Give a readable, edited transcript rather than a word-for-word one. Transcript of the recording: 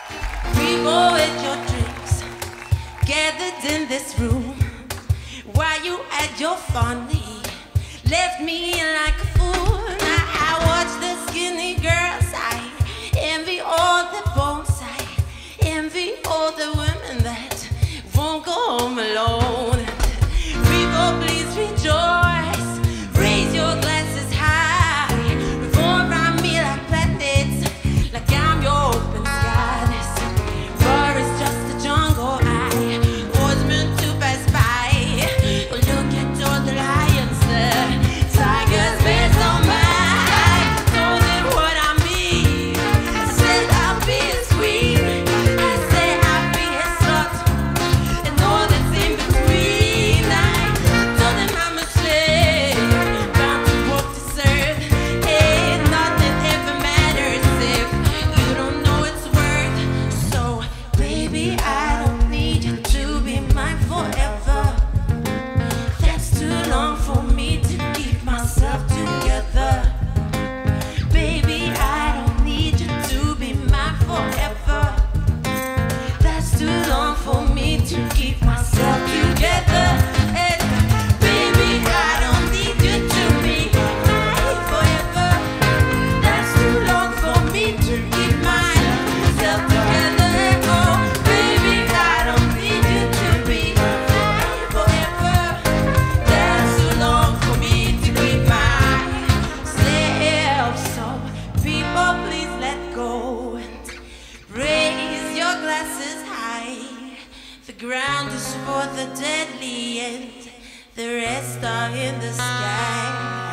People with your drinks gathered in this room while you had your folly left me like a fool. Now I watch the skinny girls, I envy all the bones, I envy all the women that won't go home alone. People, please rejoice, raise your glasses high, revolve around me like planets, like I'm your open sky. This war is just a jungle I was meant to pass by. Look at all the lions, the tigers based on my told them what I mean. I said I'll be his queen, I said I'll be his slut, and all that's in between. I told them I'm a slave, bound to work to serve, and nothing ever matters if you don't know its worth. So baby, I don't need you to be mine forever. That's too long for me to keep myself together. Baby, I don't need you to be mine forever. That's too long for me to keep myself together. And baby, I don't need you to be mine forever. That's too long for me to keep myself together. Oh, baby, I don't need you to be mine forever. That's too long for me to keep myself. So people, please let go and raise your glasses high. The ground is for the deadly and the rest are in the sky.